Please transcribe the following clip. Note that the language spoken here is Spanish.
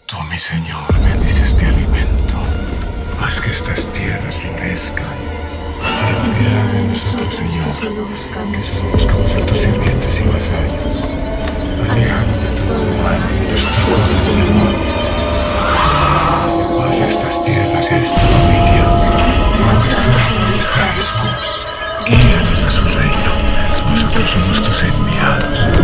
Tú, mi Señor, bendices este alimento. Haz que estas tierras florezcan. Ten piedad de nosotros, Señor, que solo buscamos ser tus sirvientes y vasallos. Aléjanos de todo mal y los hijos del amor. Haz estas tierras y a esta familia. Muestra Jesús. Guíanos a su reino. Nosotros somos tus enviados.